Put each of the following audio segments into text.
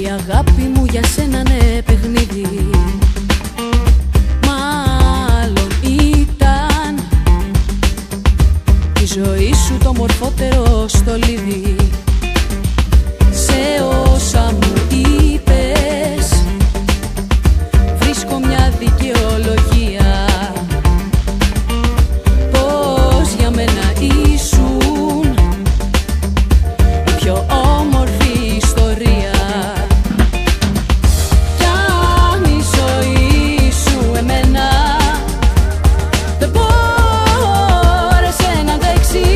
Η αγάπη μου για σένα είναι παιχνίδι. Μάλλον ήταν η ζωή σου το μορφότερο στολίδι. Σε όσα μου είπες βρίσκω μια δικαιολογία, πως για μένα ήσουν η πιο όμορφη ιστορία. Κι αν η ζωή σου εμένα δεν μπόρεσε να αντέξει,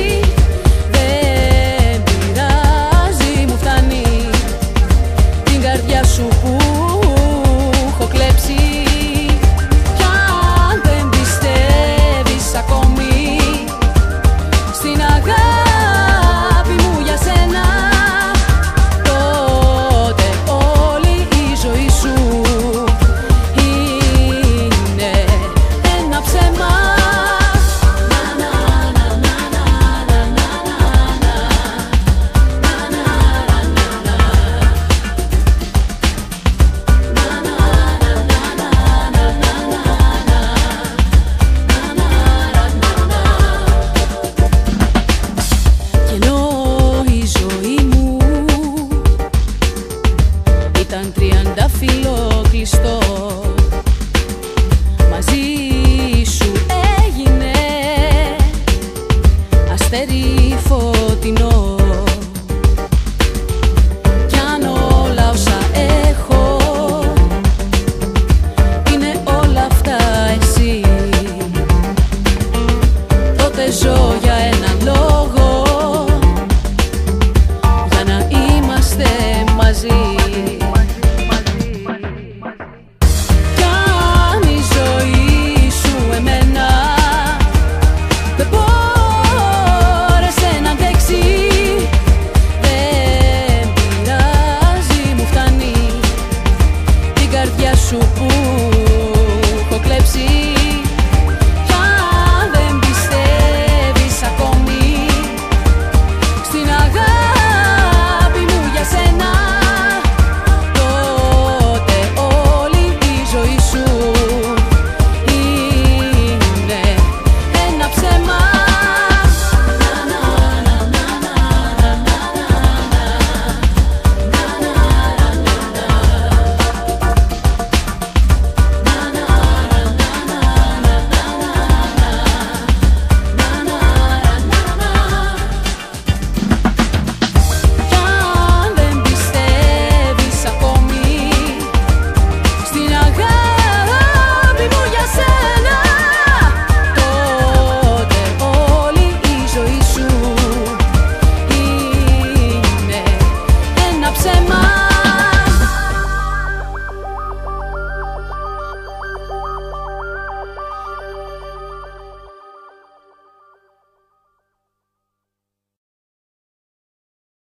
δεν πειράζει, μου φτάνει την καρδιά σου που έχω κλέψει. Κι αν δεν πιστεύεις ακόμη στην αγάπη μου για σένα, τότε όλη η ζωή σου είναι ένα ψέμα. Και ενώ η ζωή μου ήταν τριαντάφυλλο κλειστό,